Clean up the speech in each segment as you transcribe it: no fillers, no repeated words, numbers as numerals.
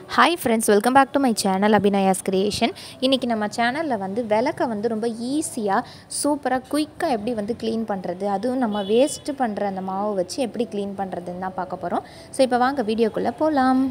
Hi friends, welcome back to my channel Abhinaya's creation. இன்றைக்கி நம்ம சேனலில் விளக்கை ரொம்ப ஈஸியாக சூப்பராக குயிக்காக எப்படி க்ளீன் பண்ணுறது, அதுவும் நம்ம வேஸ்ட்டு பண்ணுற அந்த மாவை வச்சு எப்படி க்ளீன் பண்ணுறதுன்னு தான் பார்க்க போகிறோம். ஸோ இப்போ வாங்க வீடியோக்குள்ளே போகலாம்.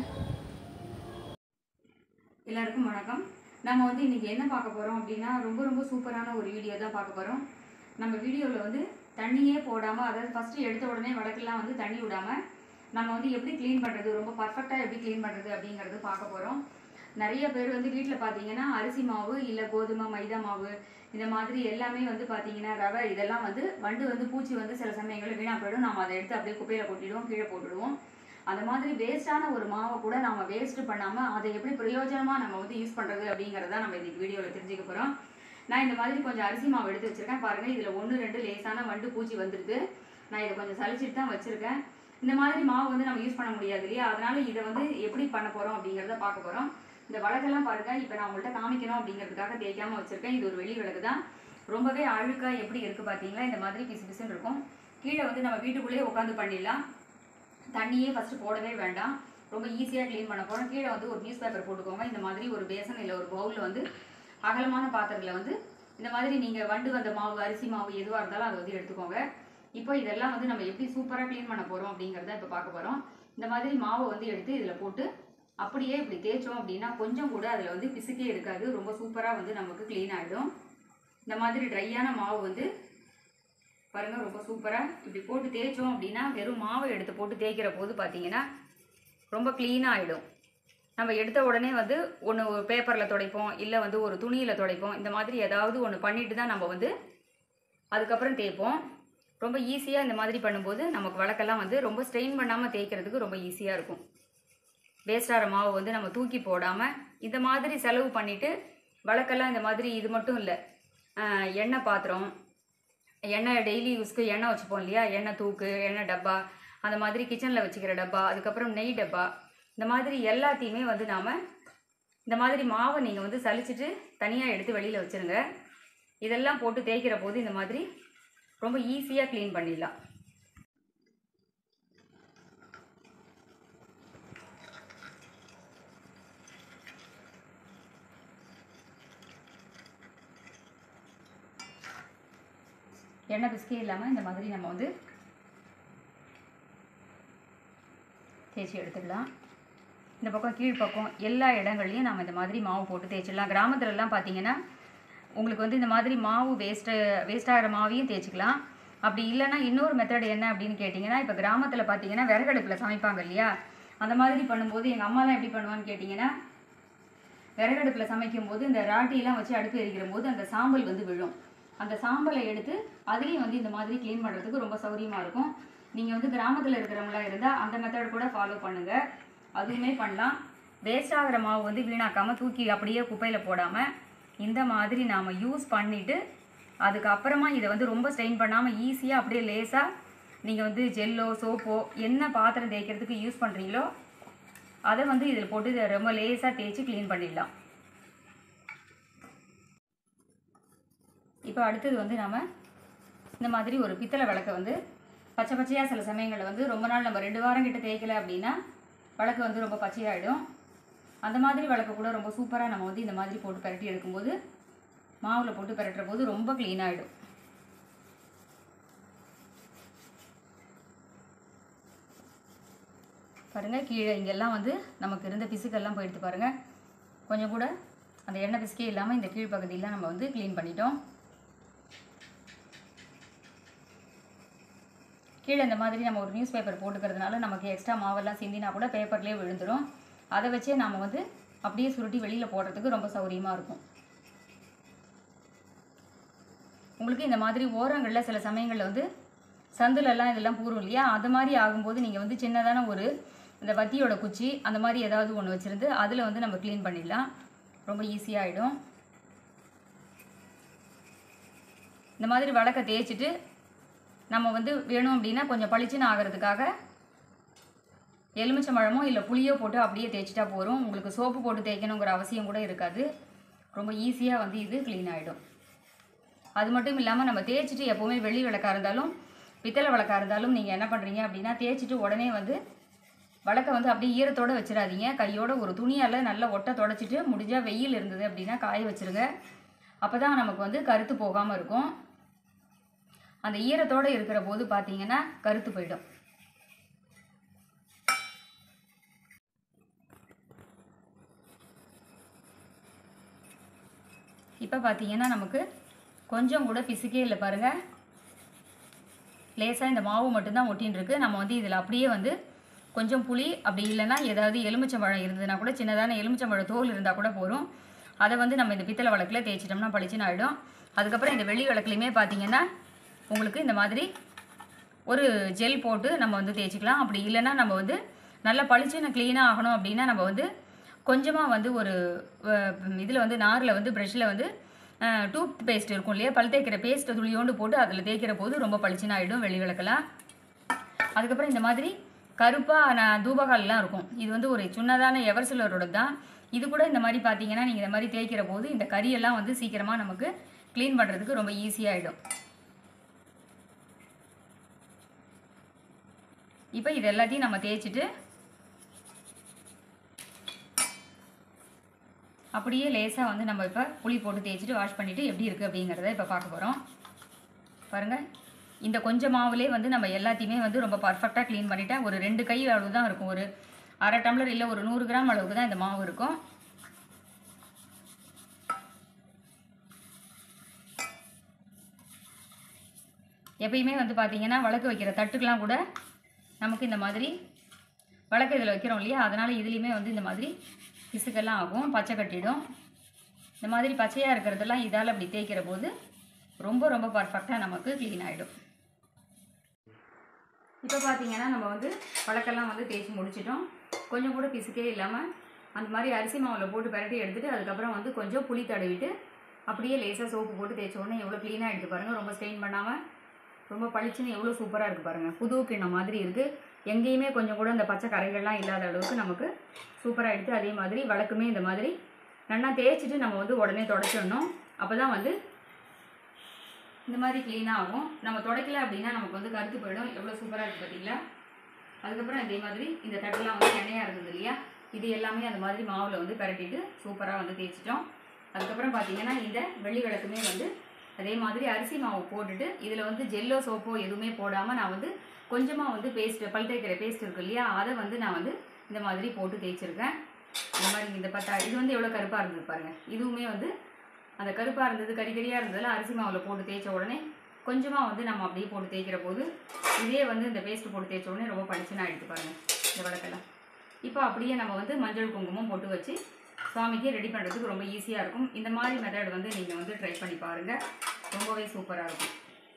எல்லாருக்கும் வணக்கம். நம்ம இன்றைக்கி என்ன பார்க்க போகிறோம் அப்படின்னா ரொம்ப சூப்பரான ஒரு வீடியோ தான் பார்க்க போகிறோம். நம்ம வீடியோவில் தண்ணியே போடாமல், அதாவது ஃபஸ்ட்டு எடுத்த உடனே வடக்கெல்லாம் தண்ணி விடாமல் நம்ம எப்படி க்ளீன் பண்ணுறது, ரொம்ப பர்ஃபெக்டாக எப்படி க்ளீன் பண்ணுறது அப்படிங்கிறது பார்க்க போகிறோம். நிறைய பேர் வீட்டில் பார்த்தீங்கன்னா அரிசி மாவு இல்லை கோதுமை மைதா மாவு இந்த மாதிரி எல்லாமே பார்த்தீங்கன்னா ரவை இதெல்லாம் வண்டு பூச்சி சில சமயங்களில் வீணாக போயிடும். நம்ம அதை எடுத்து அப்படியே குப்பையில் கொட்டிடுவோம், கீழே போட்டுடுவோம். அந்த மாதிரி வேஸ்ட்டான ஒரு மாவை கூட நம்ம வேஸ்ட்டு பண்ணாமல் அதை எப்படி பிரயோஜனமாக நம்ம யூஸ் பண்ணுறது அப்படிங்கிறத நம்ம இன்றைக்கி வீடியோவில் தெரிஞ்சுக்க போகிறோம். நான் இந்த மாதிரி கொஞ்சம் அரிசி மாவு எடுத்து வச்சுருக்கேன். பாருங்கள், இதில் 1-2 லேசான வண்டு பூச்சி வந்துருக்கு. நான் இதை கொஞ்சம் சலிச்சிட்டு தான் வச்சுருக்கேன். இந்த மாதிரி மாவு நம்ம யூஸ் பண்ண முடியாது இல்லையா, அதனால இதை எப்படி பண்ண போகிறோம் அப்படிங்கிறத பார்க்க போகிறோம். இந்த விளக்கெல்லாம் பாருங்கள், இப்போ நான் உங்கள்கிட்ட காமிக்கணும் அப்படிங்கிறதுக்காக தேய்க்காமல் வச்சுருக்கேன். இது ஒரு வெள்ளி விளக்கு தான். ரொம்பவே அழுக்காக எப்படி இருக்குது பார்த்தீங்களா, இந்த மாதிரி பிசு பிசுன்னு இருக்கும். கீழே நம்ம வீட்டுக்குள்ளேயே உட்காந்து பண்ணிடலாம். தண்ணியே ஃபஸ்ட்டு போடவே வேண்டாம். ரொம்ப ஈஸியாக க்ளீன் பண்ண போகிறோம். கீழே ஒரு நியூஸ் பேப்பர் போட்டுக்கோங்க. இந்த மாதிரி ஒரு பேசன் இல்லை ஒரு பவுலில் அகலமான பாத்திரத்தில் இந்த மாதிரி நீங்கள் வண்டு வந்த மாவு அரிசி மாவு எதுவாக இருந்தாலும் அதை எடுத்துக்கோங்க. இப்போ இதெல்லாம் நம்ம எப்படி சூப்பராக க்ளீன் பண்ண போகிறோம் அப்படிங்கிறத இப்போ பார்க்க போகிறோம். இந்த மாதிரி மாவை எடுத்து இதில் போட்டு அப்படியே இப்படி தேய்ச்சோம் அப்படின்னா கொஞ்சம் கூட அதில் பிசுக்கே இருக்காது. ரொம்ப சூப்பராக நமக்கு க்ளீன் ஆகிடும். இந்த மாதிரி ட்ரையான மாவு பாருங்கள், ரொம்ப சூப்பராக இப்படி போட்டு தேய்ச்சோம் அப்படின்னா வெறும் மாவை எடுத்து போட்டு தேய்க்கிற போது பார்த்தீங்கன்னா ரொம்ப க்ளீனாக ஆகிடும். நம்ம எடுத்த உடனே ஒன்று ஒரு பேப்பரில் துடைப்போம், இல்லை ஒரு துணியில் துடைப்போம். இந்த மாதிரி ஏதாவது ஒன்று பண்ணிட்டு தான் நம்ம அதுக்கப்புறம் தேய்ப்போம். ரொம்ப ஈஸியாக இந்த மாதிரி பண்ணும்போது நமக்கு விளக்கெல்லாம் ரொம்ப ஸ்ட்ரெயின் பண்ணாமல் தேய்க்கிறதுக்கு ரொம்ப ஈஸியாக இருக்கும். வேஸ்டாகிற மாவு நம்ம தூக்கி போடாமல் இந்த மாதிரி செலவு பண்ணிவிட்டு விளக்கெல்லாம் இந்த மாதிரி இது மட்டும் இல்லை, எண்ணெய் பாத்திரம், எண்ணெய் டெய்லி யூஸ்க்கு எண்ணெய் வச்சுப்போம் இல்லையா, எண்ணெய் தூக்கு, எண்ணெய் டப்பா, அந்த மாதிரி கிச்சனில் வச்சுக்கிற டப்பா, அதுக்கப்புறம் நெய் டப்பா, இந்த மாதிரி எல்லாத்தையுமே நாம் இந்த மாதிரி மாவை நீங்கள் சலிச்சிட்டு தனியாக எடுத்து வெளியில் வச்சுருங்க. இதெல்லாம் போட்டு தேய்க்கிற போது இந்த மாதிரி ரொம்ப ஈஸியாக க்ளீன் பண்ணிடலாம். எண்ணெய் பிஸ்கே இல்லாமல் இந்த மாதிரி நம்ம தேய்ச்சி எடுத்துக்கலாம். இந்த பக்கம் கீழ்ப்பக்கம் எல்லா இடங்கள்லையும் நம்ம இந்த மாதிரி மாவு போட்டு தேய்ச்சிடலாம். கிராமத்துலலாம் பார்த்தீங்கன்னா உங்களுக்கு இந்த மாதிரி மாவு வேஸ்ட்டாகிற மாவையும் தேய்ச்சிக்கலாம். அப்படி இல்லைன்னா இன்னொரு மெத்தட் என்ன அப்படின்னு கேட்டிங்கன்னா, இப்போ கிராமத்தில் பார்த்தீங்கன்னா விறகடுப்பில் சமைப்பாங்க இல்லையா, அந்த மாதிரி பண்ணும்போது எங்கள் அம்மாலாம் எப்படி பண்ணுவான்னு கேட்டிங்கன்னா, விறகடுப்பில் சமைக்கும்போது இந்த ராட்டிலாம் வச்சு அடுப்பு எரிக்கிற போது அந்த சாம்பல் விழும். அந்த சாம்பலை எடுத்து அதுலேயும் இந்த மாதிரி க்ளீன் பண்ணுறதுக்கு ரொம்ப சௌரியமாக இருக்கும். நீங்கள் கிராமத்தில் இருக்கிறவங்களா இருந்தால் அந்த மெத்தட் கூட ஃபாலோ பண்ணுங்கள். அதுவுமே பண்ணலாம். வேஸ்ட் ஆகிற மாவு வீணாக்காமல் தூக்கி அப்படியே குப்பையில் போடாமல் இந்த மாதிரி நாம் யூஸ் பண்ணிவிட்டு அதுக்கப்புறமா இதை ரொம்ப ஸ்ட்ரெயின் பண்ணாமல் ஈஸியாக அப்படியே லேசாக நீங்கள் ஜெல்லோ சோப்போ என்ன பாத்திரம் தேய்க்கிறதுக்கு யூஸ் பண்ணுறீங்களோ அதை இதில் போட்டு இதை ரொம்ப லேசாக தேய்ச்சி க்ளீன் பண்ணிடலாம். இப்போ அடுத்தது நாம் இந்த மாதிரி ஒரு பித்தளை விளக்கை பச்சை பச்சையாக சில சமயங்களில் ரொம்ப நாள் நம்ம 2 வாரம் கிட்ட தேய்க்கலை அப்படின்னா விளக்கு ரொம்ப பச்சையாகிடும். அந்த மாதிரி விளக்கு கூட ரொம்ப சூப்பராக நம்ம இந்த மாதிரி போட்டு பரட்டி எடுக்கும்போது மாவில் போட்டு பரட்டுற போது ரொம்ப க்ளீன் ஆகிடும். பாருங்கள், கீழே இங்கெல்லாம் நமக்கு இருந்த பிசுக்கெல்லாம் போயிடுத்து பாருங்கள். கொஞ்சம் கூட அந்த எண்ணெய் பிசுக்கே இல்லாமல் இந்த கீழ்ப்பகுதியெல்லாம் நம்ம க்ளீன் பண்ணிட்டோம். கீழே இந்த மாதிரி நம்ம ஒரு நியூஸ் பேப்பர் போட்டுக்கிறதுனால நமக்கு எக்ஸ்ட்ரா மாவெல்லாம் சிந்தினா கூட பேப்பர்லேயே விழுந்துடும். அதை வச்சே நாம் அப்படியே சுருட்டி வெளியில் போடுறதுக்கு ரொம்ப சௌரியமாக இருக்கும். உங்களுக்கு இந்த மாதிரி ஓரங்களில் சில சமயங்களில் சந்துலெல்லாம் இதெல்லாம் பூரும் இல்லையா, அது மாதிரி ஆகும்போது நீங்கள் சின்னதான ஒரு இந்த வத்தியோட குச்சி அந்த மாதிரி ஏதாவது ஒன்று வச்சுருந்து அதில் நம்ம க்ளீன் பண்ணிடலாம். ரொம்ப ஈஸியாகிடும். இந்த மாதிரி விளக்கை தேய்ச்சிட்டு நம்ம வேணும் அப்படின்னா கொஞ்சம் பளிச்சுன்னு ஆகிறதுக்காக எலுமிச்சம்பழமோ இல்லை புளியோ போட்டு அப்படியே தேய்ச்சிட்டா போகிறோம். உங்களுக்கு சோப்பு போட்டு தேய்க்கணுங்கிற அவசியம் கூட இருக்காது. ரொம்ப ஈஸியாக இது க்ளீன் ஆகிடும். அது மட்டும் இல்லாமல் நம்ம தேய்ச்சிட்டு எப்போவுமே வெள்ளி விளக்காக இருந்தாலும் பித்தளை விளக்காக இருந்தாலும் நீங்கள் என்ன பண்ணுறீங்க அப்படின்னா தேய்ச்சிட்டு உடனே விளக்கை வந்து அப்படியே ஈரத்தோடு வச்சிடாதீங்க. கையோட ஒரு துணியால் நல்லா ஒட்டை தொடச்சிட்டு முடிஞ்சால் வெயில் இருந்தது அப்படின்னா காய வச்சுருங்க. அப்போ தான் நமக்கு வந்து கருத்து போகாமல் இருக்கும். அந்த ஈரத்தோடு இருக்கிற போது பார்த்தீங்கன்னா கருத்து போயிடும். இப்போ பார்த்தீங்கன்னா நமக்கு கொஞ்சம் கூட பிசுக்கே இல்லை பாருங்கள். லேசாக இந்த மாவு மட்டும்தான் ஒட்டின்னு இருக்கு. நம்ம வந்து இதில் அப்படியே வந்து கொஞ்சம் புளி, அப்படி இல்லைன்னா ஏதாவது எலுமிச்சம்பழம் இருந்ததுன்னா கூட, சின்னதான எலுமிச்சம்பழம் தோல் இருந்தால் கூட போதும். அதை வந்து நம்ம இந்த பித்தளை விளக்கில் தேய்ச்சிட்டோம்னா பளிச்சுன்னு ஆகிடும். அதுக்கப்புறம் இந்த வெள்ளி விளக்குலையுமே பார்த்தீங்கன்னா உங்களுக்கு இந்த மாதிரி ஒரு ஜெல் போட்டு நம்ம வந்து தேய்ச்சிக்கலாம். அப்படி இல்லைன்னா நம்ம வந்து நல்லா பளிச்சுன்னு க்ளீனாக ஆகணும் அப்படின்னா நம்ம வந்து கொஞ்சமாக வந்து ஒரு இதில் வந்து நாரில் வந்து ப்ரெஷ்ஷில் வந்து டூத் பேஸ்ட் இருக்கும் இல்லையா, பல் தேய்க்கிற பேஸ்ட்டை துளியோண்டு போட்டு அதில் தேய்க்கிற போது ரொம்ப பளிச்சுன்னு ஆகிடும் வெள்ளி விளக்கெல்லாம். அதுக்கப்புறம் இந்த மாதிரி கருப்பாக தூபகாலெலாம் இருக்கும். இது வந்து ஒரு சின்னதான எவர்சிலரோட தான். இது கூட இந்த மாதிரி பார்த்தீங்கன்னா நீங்கள் இந்த மாதிரி தேய்க்கிற போது இந்த கரியெல்லாம் வந்து சீக்கிரமாக நமக்கு க்ளீன் பண்ணுறதுக்கு ரொம்ப ஈஸியாகிடும். இப்போ இது எல்லாத்தையும் நம்ம தேய்ச்சிட்டு அப்படியே லேசாக வந்து நம்ம இப்போ புளி போட்டு தேய்ச்சிட்டு வாஷ் பண்ணிவிட்டு எப்படி இருக்குது அப்படிங்கிறத இப்போ பார்க்க போகிறோம். பாருங்கள், இந்த கொஞ்சம் மாவுலே வந்து நம்ம எல்லாத்தையுமே வந்து ரொம்ப பர்ஃபெக்டாக க்ளீன் பண்ணிவிட்டேன். ஒரு 2 கை அளவு தான் இருக்கும். ஒரு அரை டம்ளர் இல்லை ஒரு 100 கிராம் அளவுக்கு தான் இந்த மாவு இருக்கும். எப்பயுமே வந்து பார்த்தீங்கன்னா விளக்கு வைக்கிற தட்டுக்கெலாம் கூட நமக்கு இந்த மாதிரி விளக்கு இதில் வைக்கிறோம் இல்லையா, அதனால் இதுலேயுமே வந்து இந்த மாதிரி பிசுக்கெல்லாம் ஆகும், பச்சை கட்டிடும். இந்த மாதிரி பச்சையாக இருக்கிறதெல்லாம் இதால் அப்படி தேய்க்கிற போது ரொம்ப ரொம்ப பர்ஃபெக்டாக நமக்கு க்ளீன் ஆகிடும். இப்போ பார்த்தீங்கன்னா நம்ம வந்து விளக்கெல்லாம் வந்து தேய்ச்சி முடிச்சிட்டோம். கொஞ்சம் கூட பிசுக்கே இல்லாமல் அந்த மாதிரி அரிசி மாவில் போட்டு பரட்டி எடுத்துகிட்டு அதுக்கப்புறம் வந்து கொஞ்சம் புளி தடவிட்டு அப்படியே லேசாக சோப்பு போட்டு தேய்ச்ச உடனே எவ்வளோ க்ளீனாக எடுத்து பாருங்கள். ரொம்ப ஸ்டெயின் பண்ணாமல் ரொம்ப பளிச்சுன்னு எவ்வளோ சூப்பராக இருக்குது பாருங்கள். புது கிண்ணம் மாதிரி இருக்குது. எங்கேயுமே கொஞ்சம் கூட இந்த பச்சை கரைகள்லாம் இல்லாத அளவுக்கு நமக்கு சூப்பராக எடுத்து, அதே மாதிரி விளக்குமே இந்த மாதிரி நல்லா தேய்ச்சிட்டு நம்ம வந்து உடனே துடைச்சிடணும். அப்போ தான் வந்து இந்த மாதிரி க்ளீனாக ஆகும். நம்ம துடைக்கல அப்படின்னா நமக்கு வந்து கருத்து போயிடும். எவ்வளோ சூப்பராக இருக்குது பார்த்தீங்களா. அதுக்கப்புறம் இதே மாதிரி இந்த தட்டெல்லாம் வந்து எண்ணெயாக இருந்தது இல்லையா, இது எல்லாமே அந்த மாதிரி மாவில் வந்து பரட்டிட்டு சூப்பராக வந்து தேய்ச்சிட்டோம். அதுக்கப்புறம் பார்த்தீங்கன்னா இந்த வெள்ளி விளக்குமே வந்து அதே மாதிரி அரிசி மாவு போட்டுட்டு இதில் வந்து ஜெல்லோ சோப்போ எதுவுமே போடாமல் நான் வந்து கொஞ்சமாக வந்து பேஸ்ட்டு, பல் தேய்க்கிற பேஸ்ட் இருக்குது இல்லையா, அதை வந்து நான் வந்து இந்த மாதிரி போட்டு தேய்ச்சிருக்கேன். இந்த மாதிரி இந்த இது வந்து எவ்வளோ கருப்பாக இருந்தது பாருங்கள். இதுவுமே வந்து அந்த கருப்பாக இருந்தது கறியாக இருந்ததில் அரிசி மாவில் போட்டு தேய்ச்ச உடனே கொஞ்சமாக வந்து நம்ம அப்படியே போட்டு தேய்க்கிற போது இதே வந்து இந்த பேஸ்ட்டு போட்டு தேய்ச்ச உடனே ரொம்ப பளிச்சுன்னு ஆகிடுது பாருங்கள் இந்த விளக்கெல்லாம். இப்போ அப்படியே நம்ம வந்து மஞ்சள் குங்குமம் போட்டு வச்சு சுவாமிக்கு ரெடி பண்ணுறதுக்கு ரொம்ப ஈஸியாக இருக்கும். இந்த மாதிரி மெத்தட் வந்து நீங்கள் வந்து ட்ரை பண்ணி பாருங்கள், ரொம்பவே சூப்பராக இருக்கும்.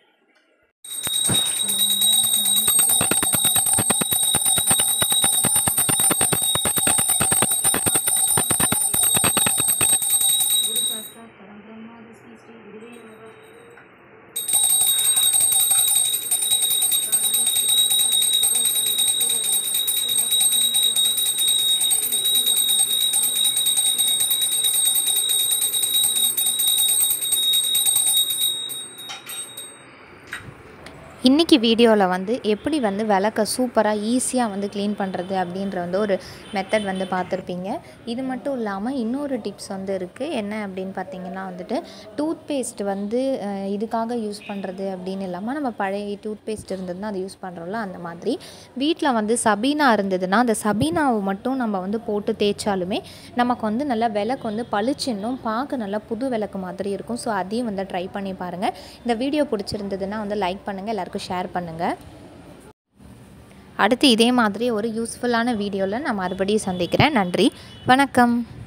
இன்றைக்கி வீடியோவில் வந்து எப்படி வந்து விளக்க சூப்பராக ஈஸியாக வந்து க்ளீன் பண்ணுறது அப்படின்ற வந்து ஒரு மெத்தட் வந்து பார்த்துருப்பீங்க. இது மட்டும் இல்லாமல் இன்னொரு டிப்ஸ் வந்து இருக்குது. என்ன அப்படின்னு பார்த்திங்கன்னா வந்துட்டு டூத் பேஸ்ட் வந்து இதுக்காக யூஸ் பண்ணுறது அப்படின்னு இல்லாமல் நம்ம பழைய டூத் பேஸ்ட் இருந்ததுன்னா அது யூஸ் பண்ணுறோம்ல, அந்த மாதிரி வீட்டில் வந்து சபீனா இருந்ததுன்னா அந்த சபீனாவை மட்டும் நம்ம வந்து போட்டு தேய்ச்சாலுமே நமக்கு வந்து நல்லா விளக்கு வந்து பளிச்சுன்னும் பார்க்க நல்லா புது விளக்கு மாதிரி இருக்கும். ஸோ அதையும் வந்து ட்ரை பண்ணி பாருங்கள். இந்த வீடியோ பிடிச்சிருந்ததுன்னா வந்து லைக் பண்ணுங்கள், எல்லாருக்கும் ஷேர் பண்ணுங்கள். அடுத்து இதே மாதிரி ஒரு யூஸ்ஃபுல்லான வீடியோவில் நான் மறுபடியும் சந்திக்கிறேன். நன்றி, வணக்கம்.